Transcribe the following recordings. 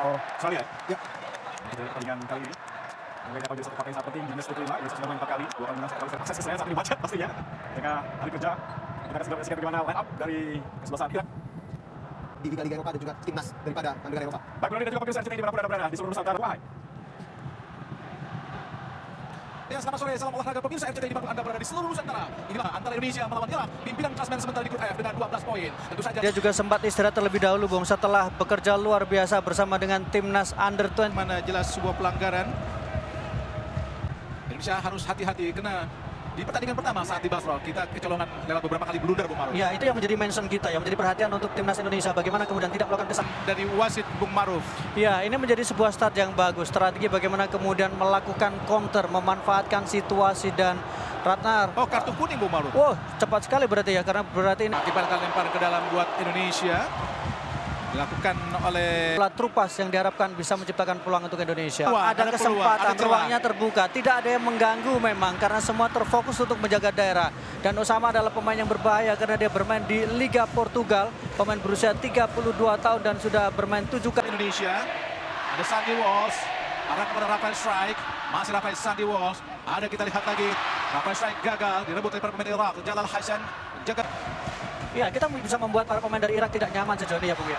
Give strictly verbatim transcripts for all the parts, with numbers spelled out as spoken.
Oh, Australia ya? Di pertandingan kali ini. Mungkin apa bisa terpakai saat penting, Gimnas Putri lima, Yesus sudah main empat kali, dua kali menang, satu kali sukses keseluruhan saat ini macet pastinya. Tengah hari kerja, kita akan segera menyaksikan bagaimana line up dari kesebelasan Irak. Di Liga Liga Eropa dan juga timnas daripada negara Eropa. Baik, dan juga pemirsa R C T I dimanapun Anda berada di seluruh Nusantara. Wahai. Ya, selamat sore, salam olahraga pemirsa R C T I dimanapun Anda berada di seluruh Nusantara. Inilah antara Indonesia melawan Irak, pimpinan klasemen sementara di grup F dengan dua belas poin. Tentu saja dia juga sempat istirahat terlebih dahulu, Bung, setelah bekerja luar biasa bersama dengan timnas under dua puluh. mana jelas sebuah pelanggaran. Indonesia harus hati-hati karena di pertandingan pertama saat di Basra kita kecolongan lewat beberapa kali blunder, Bung Maruf. Ya, itu yang menjadi mention kita, yang menjadi perhatian untuk timnas Indonesia. Bagaimana kemudian tidak melakukan kesalahan Dari wasit Bung Maruf. Ya, ini menjadi sebuah start yang bagus. Strategi bagaimana kemudian melakukan counter, memanfaatkan situasi dan Ratnar. Oh, kartu kuning, Bung Maruf. Wow, cepat sekali berarti ya, karena berarti ini Akibatkan lempar ke dalam buat Indonesia. Dilakukan oleh bola trupas yang diharapkan bisa menciptakan peluang untuk Indonesia. Wah, ada, ada kesempatan, peluang, ada celah. ruangnya terbuka. Tidak ada yang mengganggu memang karena semua terfokus untuk menjaga daerah. Dan Osama adalah pemain yang berbahaya karena dia bermain di Liga Portugal. Pemain berusia tiga puluh dua tahun dan sudah bermain tujuh kali. Indonesia. Ada Sandy Walsh. Arah kepada Rafael Strike. Masih Rafael Sandy Walsh. Ada kita lihat lagi. Rafael Strike gagal. Direbut oleh para pemain Irak. Jalal Hassan. Jaga. Ya, kita bisa membuat para pemain dari Irak tidak nyaman sejauh ini ya, Bung ya.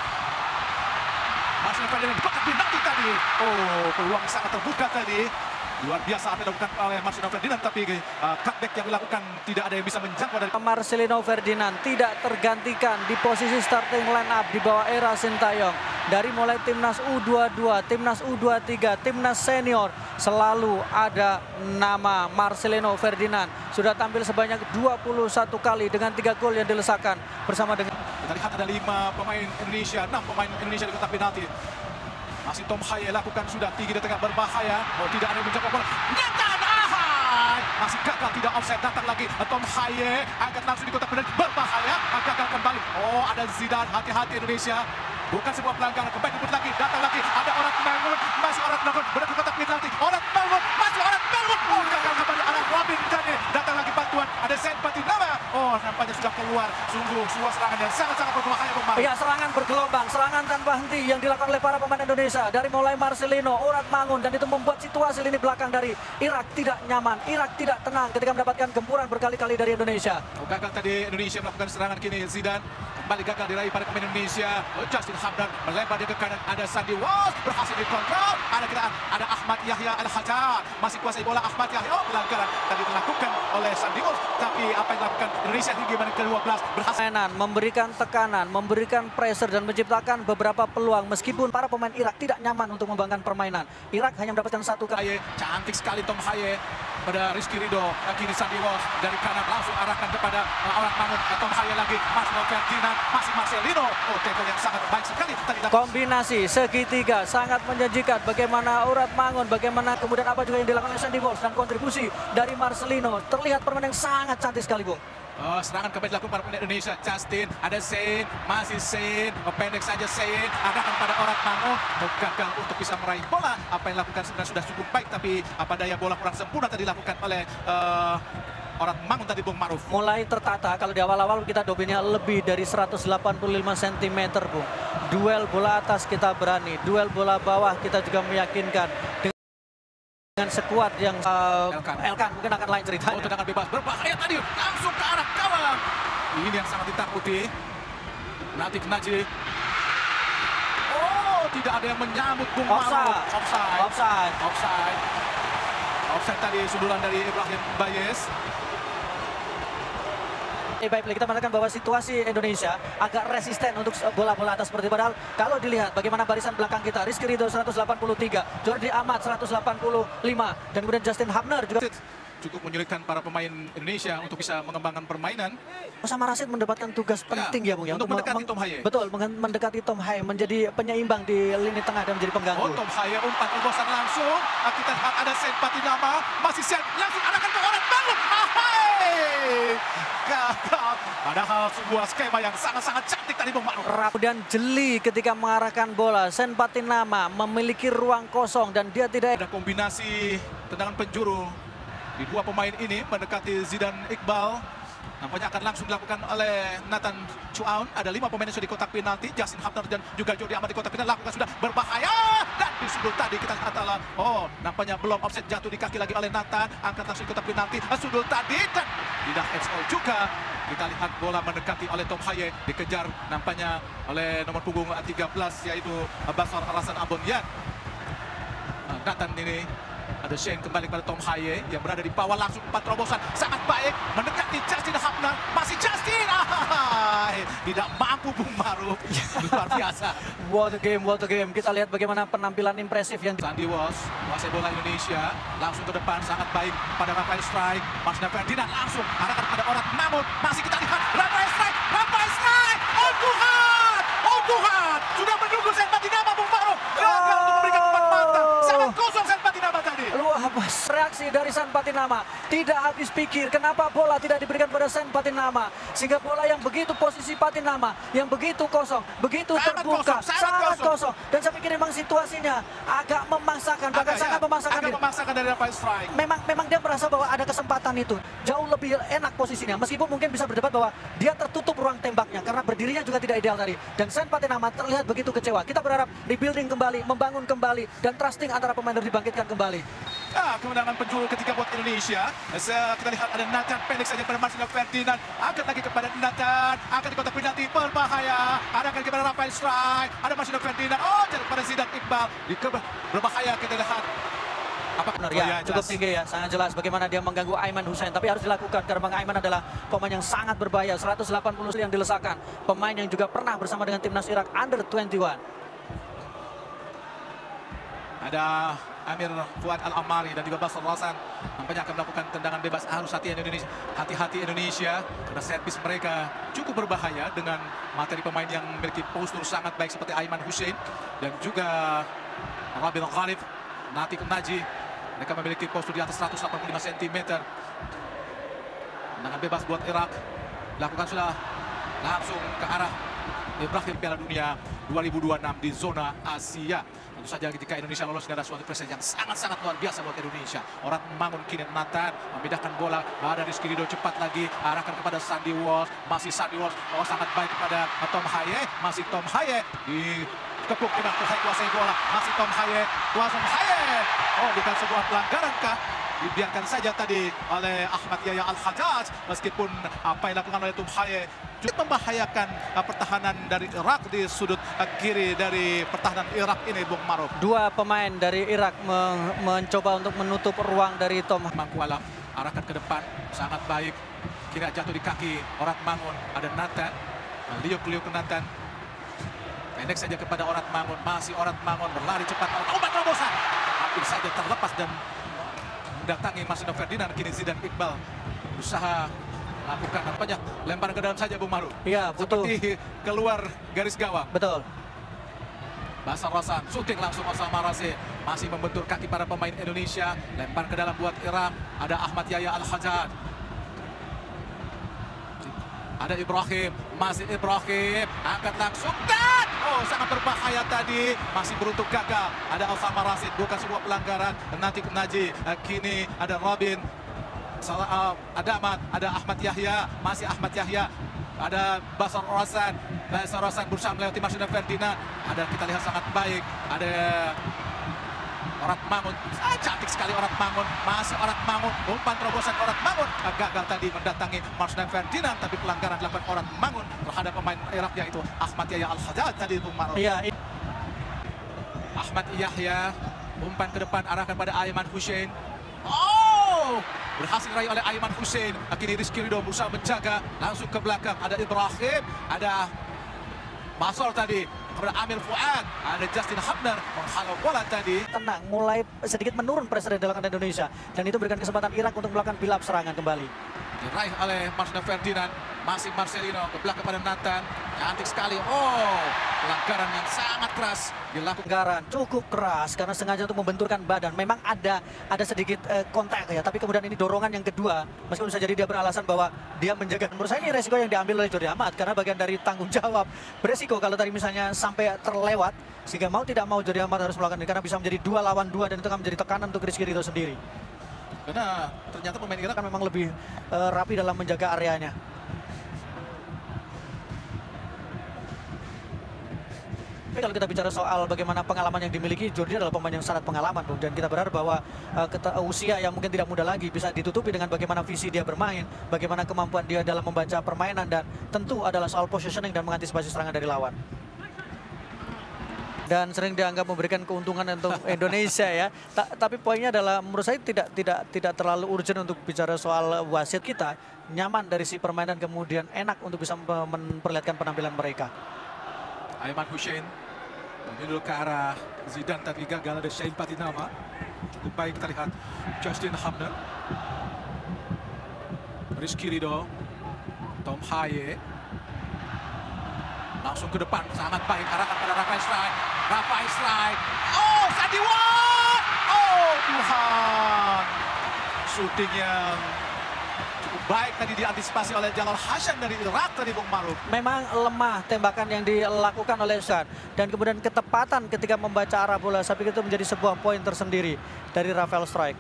Masih dengan bakat penalti tadi. Oh, peluang sangat terbuka tadi. Luar biasa apa yang dilakukan oleh Marcelino Ferdinand, tapi uh, cutback yang dilakukan tidak ada yang bisa menjangkau dari Marcelino Ferdinand tidak tergantikan di posisi starting line up di bawah era Sintayong. Dari mulai timnas U dua puluh dua, timnas U dua puluh tiga, timnas senior, selalu ada nama Marcelino Ferdinand. Sudah tampil sebanyak dua puluh satu kali dengan tiga gol yang dilesakan bersama dengan. Kita lihat ada lima pemain Indonesia, enam pemain Indonesia di kotak penalti. Masih Tom Haye lakukan sudah tinggi di tengah berbahaya. Oh, tidak ada yang menjangkau bola. Datang, ahai! Masih gagal, tidak offside, datang lagi. Tom Haye angkat langsung di kotak penalti berbahaya. Gagal kembali. Oh, ada Zidane, hati-hati Indonesia. Bukan sebuah pelanggaran, kembali dibut lagi, datang lagi. Ada orang bangun, masih orang bangun. Berada di kotak penalti. Orang bangun, masih orang bangun. Oh, gagal kembali. Ada Robin Dane. Datang lagi bantuan. Ada Sen Patinama. Oh, nampaknya sudah keluar. Sungguh, sebuah serangan yang sangat-sangat berbahaya, Bung Maruf. Ya, serangan bergelombang, serangan tanpa henti yang dilakukan oleh para pemain Indonesia. Dari mulai Marcelino, Urat Mangun, dan itu membuat situasi lini belakang dari Irak tidak nyaman. Irak tidak tenang ketika mendapatkan gempuran berkali-kali dari Indonesia. Oh, gagal tadi Indonesia melakukan serangan, kini Zidane kembali gagal diraih pada pemain Indonesia. Oh, Justin Hamdan melempar dia ke kanan, ada Sandy Walsh berhasil dikontrol. Ada kita ada Ahmad Yahya Al-Hajar, masih kuasai bola Ahmad Yahya. Oh, pelanggaran tadi dilakukan oleh Sandy Walsh, tapi apa yang dilakukan Indonesia hingga menit ke dua belas berhasil Mainan, memberikan tekanan, memberikan pressure dan menciptakan beberapa peluang meskipun para pemain Irak tidak nyaman untuk membangun permainan. Irak hanya mendapatkan satu kali. Haye, cantik sekali Tom Haye pada Rizky Ridho. Kini Sandy Walsh dari kanan langsung arahkan kepada uh, orang bangun. Tom Haye lagi, Marcelino Ferdinand, masih Marcelino. Oh, tackle yang sangat baik sekali tadi. Kombinasi segitiga sangat menjanjikan. Bagaimana Urat Mangun, bagaimana kemudian apa juga yang dilakukan oleh Sandy Walsh dan kontribusi dari Marcelino. Terlihat permainan yang sangat cantik sekali, Bung. Oh, serangan kembali dilakukan para pemain Indonesia. Justin, ada Zain, masih Zain, oh, pendek saja Zain, arahkan pada orang Mangun. Oh, gagal untuk bisa meraih bola. Apa yang dilakukan sebenarnya sudah cukup baik, tapi apa daya bola kurang sempurna tadi dilakukan oleh uh, orang Mangun tadi, Bung Maruf. Mulai tertata, kalau di awal-awal kita dominnya lebih dari seratus delapan puluh lima sentimeter, Bung. Duel bola atas kita berani, duel bola bawah kita juga meyakinkan. Dengan sekuat yang uh, Elkan. Elkan mungkin akan lain ceritanya. Oh, tendangan bebas berbahaya tadi, langsung ke arah gawang. Ini yang sangat ditakuti. Natif Najib. Oh, tidak ada yang menyambut Bung Maruf. Offside. Offside. Offside. Offside. Offside tadi sundulan dari Ibrahim Bayes. Eh, baik, kita mengatakan bahwa situasi Indonesia agak resisten untuk bola-bola atas seperti padahal kalau dilihat bagaimana barisan belakang kita, Rizky Ridho seratus delapan puluh tiga, Jordi Amat seratus delapan puluh lima, dan kemudian Justin Hamner juga cukup menyulitkan para pemain Indonesia untuk bisa mengembangkan permainan. Osama Rashid mendapatkan tugas penting ya, ya Bung ya, untuk mendekati Tom Haye. Betul, mendekati Tom Haye, menjadi penyeimbang di lini tengah dan menjadi pengganggu. Oh, Tom Haye umpan terobosan langsung. Kita lihat ada Sen Patinama, masih Sen langsung arahkan ke orang bangun. Ahai! Gagal. Padahal sebuah skema yang sangat-sangat cantik tadi, Bung Maruf. Kemudian jeli ketika mengarahkan bola. Sen Patinama memiliki ruang kosong dan dia tidak ada kombinasi tendangan penjuru di dua pemain ini mendekati Zidane Iqbal. Nampaknya akan langsung dilakukan oleh Nathan Chuaun. Ada lima pemain yang sudah di kotak penalti. Justin Hubner dan juga Jordi Amat di kotak penalti. Lakukan sudah berbahaya. Dan di sudut tadi kita lihat adalah, oh nampaknya belum offset, jatuh di kaki lagi oleh Nathan. Angkat langsung di kotak penalti. Sudut tadi dan tidak X O juga. Kita lihat bola mendekati oleh Tom Haye. Dikejar nampaknya oleh nomor punggung tiga belas yaitu Basar Alasan Abonyan. Nathan ini. Ada Shane kembali kepada Tom Haye yang berada di bawah, langsung empat terobosan sangat baik mendekati Justin Hubner. Masih Justin, ah, tidak mampu Bung Maruf. Luar biasa. What a game, what a game. Kita lihat bagaimana penampilan impresif yang Sandy Walsh, kuasai bola Indonesia, langsung ke depan sangat baik pada Rafael Strike. Marcelino Ferdinand langsung arahkan pada orang namun masih kita lihat Rafael Strike, Rafael Strike. Oh Tuhan, oh Tuhan, sudah menunggu Sen Patinama Bung Maruf. Gagal untuk memberikan umpan mata. Sangat kosong Sen Patinama tadi. luar biasa reaksi dari Sen Patinama. Tidak habis pikir kenapa bola tidak diberikan pada Sen Patinama. Sehingga bola yang begitu posisi Patinama, yang begitu kosong, begitu Sangat terbuka, kosong, sangat sangat kosong. kosong. Dan saya pikir memang situasinya agak memaksakan, bahkan Agak, sangat ya, memaksakan agak diri. memaksakan dari Rafael Strike. Memang memang dia merasa bahwa ada kesempatan itu jauh lebih enak posisinya, meskipun mungkin bisa berdebat bahwa dia tertutup ruang tembaknya karena berdirinya juga tidak ideal tadi. Dan Sen Patinama terlihat begitu kecewa. Kita berharap rebuilding kembali, membangun kembali, dan trusting antara pemain harus dibangkitkan kembali. Ah, kemenangan penjuru ketiga buat Indonesia. Se- Kita lihat ada Nathan pendek saja pada Marcelino Ferdinand. Angkat lagi kepada Nathan. Angkat di kotak penalti berbahaya. Arahkan kepada Rafael Strike. Ada Marcelino Ferdinand. Oh, jatuh pada Zidan Iqbal. Di ke- berbahaya kita lihat. Apa Benar oh, ya, ya, cukup jelas. tinggi ya, sangat jelas bagaimana dia mengganggu Aiman Hussein. Tapi harus dilakukan karena Bang Aiman adalah pemain yang sangat berbahaya. seratus delapan puluh yang dilesakan. Pemain yang juga pernah bersama dengan timnas Irak Under dua puluh satu. Ada Amir Fuad Al-Amari dan juga Basar Hasan. Nampaknya akan melakukan tendangan bebas. Harus hati Indonesia, hati-hati Indonesia karena servis mereka cukup berbahaya dengan materi pemain yang memiliki postur sangat baik seperti Aiman Hussein dan juga Rabil Khalif, Natik Naji. Mereka memiliki postur di atas seratus delapan puluh lima sentimeter. Tendangan bebas buat Irak. Lakukan sudah langsung ke arah Ibrahim Piala Dunia dua ribu dua puluh enam di zona Asia. Tentu saja ketika Indonesia lolos ke suatu prestasi yang sangat-sangat luar biasa buat Indonesia. Orang membangun kini Nathan, memindahkan bola, ada Rizky Ridho cepat lagi, arahkan kepada Sandy Walsh, masih Sandy Walsh, oh sangat baik kepada Tom Haye, masih Tom Haye di kepuk dengan kuasai bola, masih Tom Haye, kuasai Haye. Oh, bukan sebuah pelanggaran kah? Dibiarkan saja tadi oleh Ahmad Yahya Al-Hajjaj, meskipun apa yang dilakukan oleh Tom Haye cukup membahayakan uh, pertahanan dari Irak di sudut uh, kiri dari pertahanan Irak ini, Bung Maruf. Dua pemain dari Irak men- mencoba untuk menutup ruang dari Tom. Mangku Alam arahkan ke depan, sangat baik. Kira jatuh di kaki Orat Mangun, ada Nathan, liuk-liuk ke Nathan. Pendek saja kepada Orat Mangun, masih Orat Mangun berlari cepat, obat terobosan. Hampir saja terlepas dan mendatangi Marcelino Ferdinand. Kini Zidan Iqbal berusaha lakukan nampaknya lemparan ke dalam saja, Bung Maru. Iya, betul. Seperti keluar garis gawang. Betul. Basar Hasan, syuting langsung Osama Razi. Masih membentur kaki para pemain Indonesia. Lempar ke dalam buat Irak. Ada Ahmad Yahya Al-Hajjaj. Ada Ibrahim, masih Ibrahim. Angkat langsung dan oh sangat berbahaya tadi. Masih beruntung gagal. Ada Osama Razi, bukan sebuah pelanggaran. Nanti Naji, kini ada Robin. Salah, uh, ada Ahmad, ada Ahmad Yahya, masih Ahmad Yahya, ada Basar Hasan, Basar Hasan berusaha melewati Marcelino Ferdinand. Ada kita lihat sangat baik, ada Orat Mangun, ah, cantik sekali Orat Mangun, masih Orat Mangun, umpan terobosan Orat Mangun, ah, gagal tadi mendatangi Marcelino Ferdinand, tapi pelanggaran dilakukan Orat Mangun terhadap pemain Irak yaitu Ahmad Yahya Al-Hajjaj tadi, Bung Maruf. Iya. Ahmad Yahya, umpan ke depan arahkan pada Aiman Hussein. Oh, berhasil diraih oleh Aiman Hussein. Akhirnya Rizky Ridho berusaha menjaga, langsung ke belakang. Ada Ibrahim, ada Basol tadi, kepada Amir Fuad, ada Justin Hubner menghalau bola tadi. Tenang, mulai sedikit menurun pressure yang dilakukan Indonesia. Dan itu berikan kesempatan Irak untuk melakukan build up serangan kembali. Diraih oleh Marcelino Ferdinand, masih Marcelino ke belakang kepada Nathan. Cantik sekali. Oh, pelanggaran yang sangat keras dilakukan. Pelanggaran cukup keras karena sengaja untuk membenturkan badan. Memang ada ada sedikit eh, kontak ya, tapi kemudian ini dorongan yang kedua. Meskipun bisa jadi dia beralasan bahwa dia menjaga. Menurut saya ini resiko yang diambil oleh Jordi Amat karena bagian dari tanggung jawab. Beresiko kalau tadi misalnya sampai terlewat sehingga mau tidak mau Jordi Amat harus melakukan ini karena bisa menjadi dua lawan dua dan itu akan menjadi tekanan untuk Rizky Ridho sendiri. Karena ternyata pemain Irak Kan memang lebih eh, rapi dalam menjaga areanya. Tapi kalau kita bicara soal bagaimana pengalaman yang dimiliki, Jordi adalah pemain yang sangat pengalaman, Bung. Dan kita berharap bahwa uh, keta- usia yang mungkin tidak muda lagi bisa ditutupi dengan bagaimana visi dia bermain, bagaimana kemampuan dia dalam membaca permainan, dan tentu adalah soal positioning dan mengantisipasi serangan dari lawan. Dan sering dianggap memberikan keuntungan untuk Indonesia ya. Ta tapi poinnya adalah menurut saya tidak tidak tidak terlalu urgent untuk bicara soal wasit. Kita nyaman dari si permainan, kemudian enak untuk bisa memperlihatkan penampilan mereka. Aiman Hussein menyundul ke arah Zidane, tadi gagal ada Sain Patinama. Cukup baik kita lihat Justin Hubner, Rizky Ridho, Tom Haye. Langsung ke depan, sangat baik arahkan pada Rafael Strike. Rafael Strike. Oh, Sandy Walsh! Oh, Tuhan. Shooting yang cukup baik tadi diantisipasi oleh Jalal Hasan dari Irak tadi, Bung Maruf. Memang lemah tembakan yang dilakukan oleh Zidane, dan kemudian ketepatan ketika membaca arah bola, saya pikir itu menjadi sebuah poin tersendiri dari Rafael Strike.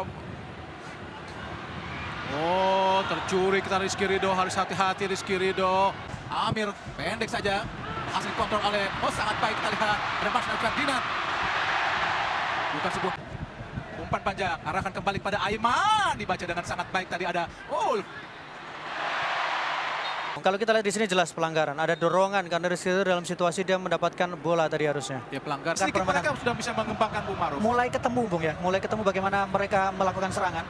Oh, tercuri kita Rizky Ridho, harus hati-hati Rizky Ridho. Amir pendek saja, hasil kontrol oleh, oh sangat baik kita lihat ada Marcel Ferdinand. Bukan sebuah umpan panjang, arahkan kembali pada Aiman, dibaca dengan sangat baik tadi ada oh. Kalau kita lihat di sini jelas pelanggaran, ada dorongan karena Rizky Ridho dalam situasi dia mendapatkan bola tadi harusnya. Ya pelanggaran, sedikit mereka sudah bisa mengembangkan, Bung Maruf. Mulai ketemu, Bung ya, mulai ketemu bagaimana mereka melakukan serangan.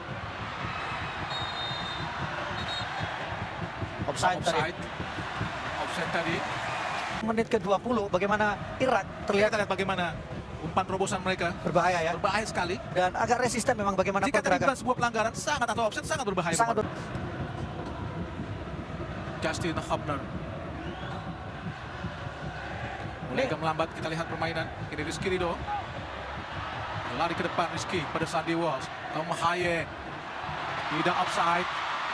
Offside, Offside. tadi. Offside tadi. Menit ke dua puluh, bagaimana Irak terlihat, Kita lihat bagaimana umpan terobosan mereka. berbahaya ya. Berbahaya sekali. Dan agak resisten memang bagaimana Jika tadi pergerakan. bukan sebuah pelanggaran, sangat atau offside sangat berbahaya. Sangat ber Justin Hubner. Mulai agak melambat, kita lihat permainan. Ini Rizky Ridho. Lari ke depan Rizky pada Sandy Walsh. Tom Haye. Tidak offside.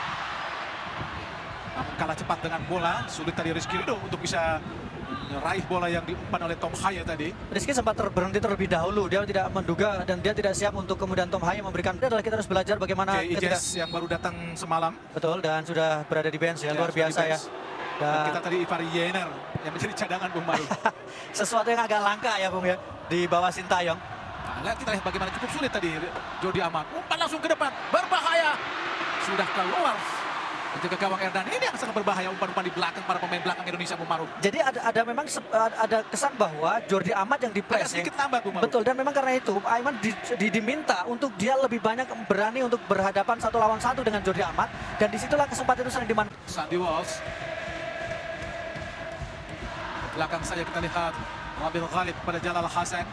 Namun kalah cepat dengan bola. Sulit tadi Rizky Ridho untuk bisa meraih bola yang diumpan oleh Tom Haye tadi. Rizky sempat ter berhenti terlebih dahulu, dia tidak menduga dan dia tidak siap untuk kemudian Tom Haye memberikan. Itu adalah kita harus belajar bagaimana K I ketika Jazz yang baru datang semalam. betul, dan sudah berada di bench ya, Ya, luar sudah di biasa ya. bench. Dan kita tadi Ivari Yener yang menjadi cadangan, Bung Baru. Sesuatu yang agak langka ya, Bung ya, di bawah Sintayong. Nah, lihat kita lihat bagaimana cukup sulit tadi Jordi Amat. Umpan langsung ke depan, berbahaya. Sudah keluar. Menjaga gawang Erdan, ini yang sangat berbahaya, umpan-umpan di belakang para pemain belakang Indonesia, Bung Maruf. Jadi ada ada memang se- ada kesan bahwa Jordi Amat yang di Agak pressing. sedikit lambat, Bung Maruf. Betul, dan memang karena itu Aiman di, di- diminta untuk dia lebih banyak berani untuk berhadapan satu lawan satu dengan Jordi Amat, dan disitulah kesempatan itu sering dimanfaatkan. Sandy Walsh. Belakang saja kita lihat Rabil Ghalib pada Jalal Hasan.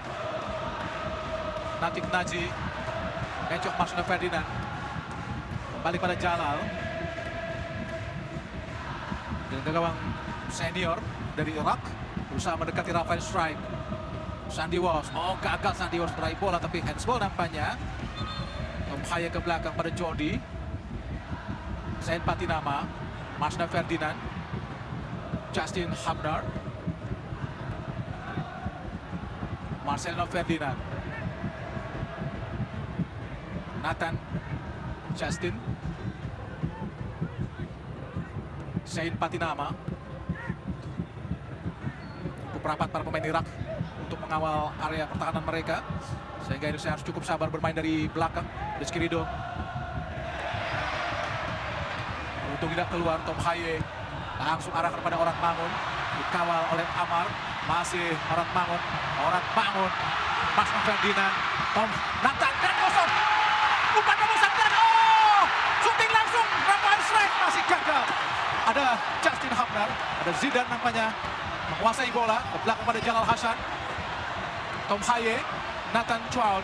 Natik Naji. Encok Marcel Ferdinand. Kembali pada Jalal. Dengan gawang senior dari Irak. Berusaha mendekati Rafael Strike. Sandy Walsh. Oh, gagal Sandy Walsh meraih bola, tapi handsball nampaknya. Tom Haye ke belakang pada Jordi. Sain Patinama. Marcel Ferdinand. Justin Hubner. Marcelo Ferdinand. Nathan. Justin. Sain Patinama. Cukup rapat para pemain Irak untuk mengawal area pertahanan mereka. Sehingga Indonesia harus cukup sabar bermain dari belakang. Rizky Ridho. Untung tidak keluar Tom Haye. Langsung arah kepada Orang Mangun. Dikawal oleh Amar. Masih Orang Mangun. Orang Mangun. Marcel Ferdinand. Tom Nathan dan kosong. Umpan terobosan dan oh! Shooting langsung. Rafael Strike masih gagal. Ada Justin Hubner. Ada Zidane nampaknya. Menguasai bola. Ke belakang pada Jalal Hasan. Tom Haye. Nathan Chuan.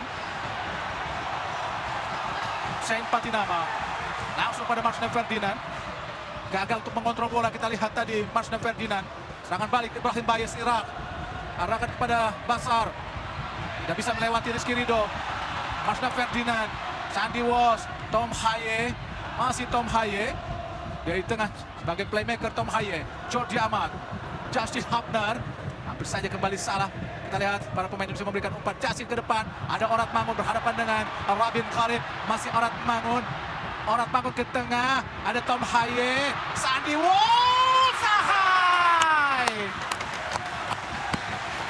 Sain Patinama. Langsung pada Marcel Ferdinand. Gagal untuk mengontrol bola, kita lihat tadi Marcel Ferdinand. Serangan balik Ibrahim Bayes Irak. Arahkan kepada Basar. Tidak bisa melewati Rizky Ridho. Marcel Ferdinand. Sandy Walsh. Tom Haye. Masih Tom Haye. Dari tengah sebagai playmaker Tom Haye. Jordi Amat. Justin Hubner. Hampir saja kembali salah. Kita lihat para pemain Indonesia memberikan umpan. Justin ke depan. Ada Orat Mangun berhadapan dengan Rabil Ghalib. Masih Orat Mangun. Orat Mangun ke tengah, ada Tom Haye, Sandy Walsh, Sahai.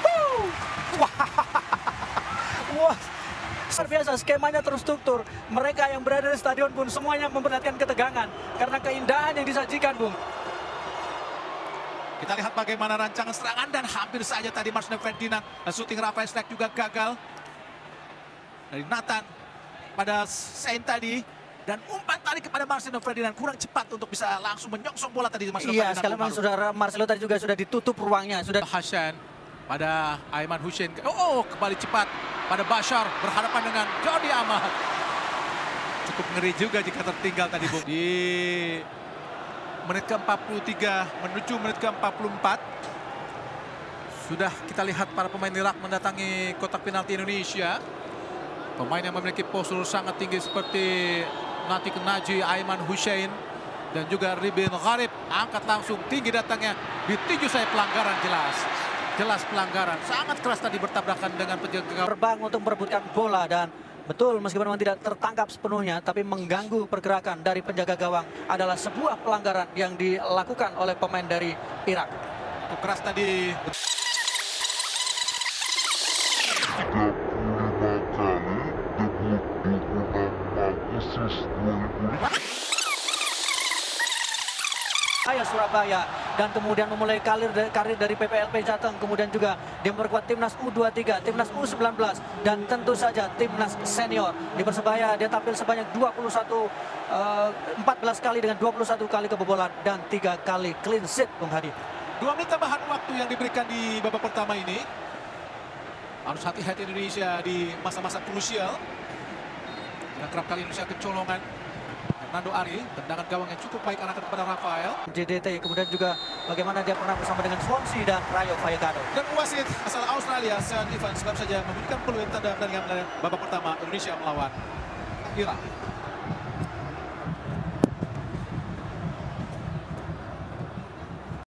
luar biasa, skemanya terstruktur. Mereka yang berada di stadion pun semuanya memperlihatkan ketegangan karena keindahan yang disajikan, Bung. Kita lihat bagaimana rancangan serangan dan hampir saja tadi Marcelo Ferdinand dan shooting Rafael Schleck juga gagal. Dari Nathan pada Sain tadi dan umpan tadi kepada Marcelo Ferdinand kurang cepat untuk bisa langsung menyongsong bola tadi Marcelo Iya, Ferdinand. sekali memang saudara Marcelo tadi juga sudah ditutup ruangnya, sudah Hassan pada Aiman Hussein. Oh, kembali cepat pada Bashar berhadapan dengan Jordi Amat. Cukup ngeri juga jika tertinggal tadi, Bung. Di menit ke empat puluh tiga menuju menit ke empat puluh empat. Sudah kita lihat para pemain Irak mendatangi kotak penalti Indonesia. Pemain yang memiliki postur sangat tinggi seperti Natik Naji, Aiman Hussein, dan juga Ribin Gharib. Angkat langsung tinggi datangnya, ditinju saya pelanggaran jelas. Jelas pelanggaran, sangat keras tadi bertabrakan dengan penjaga gawang. terbang untuk merebutkan bola dan betul meskipun memang tidak tertangkap sepenuhnya tapi mengganggu pergerakan dari penjaga gawang adalah sebuah pelanggaran yang dilakukan oleh pemain dari Irak. Cukup keras tadi. Ayo Surabaya dan kemudian memulai karir karir dari P P L P Jateng, kemudian juga dia memperkuat timnas U dua puluh tiga, timnas U sembilan belas dan tentu saja timnas senior. Di Persebaya dia tampil sebanyak dua puluh satu uh, empat belas kali dengan dua puluh satu kali kebobolan dan tiga kali clean sheet, Bung Hadi. Dua menit tambahan waktu yang diberikan di babak pertama ini. Harus hati-hati Indonesia di masa-masa krusial. Dan kerap kali Indonesia kecolongan. Fernando Ari, tendangan gawang yang cukup baik arahkan kepada Rafael. J D T, kemudian juga bagaimana dia pernah bersama dengan Swansea dan Rayo Vallecano. Dan wasit asal Australia, Sean Evans, baru saja memberikan peluang tanda pertandingan babak pertama Indonesia melawan Irak.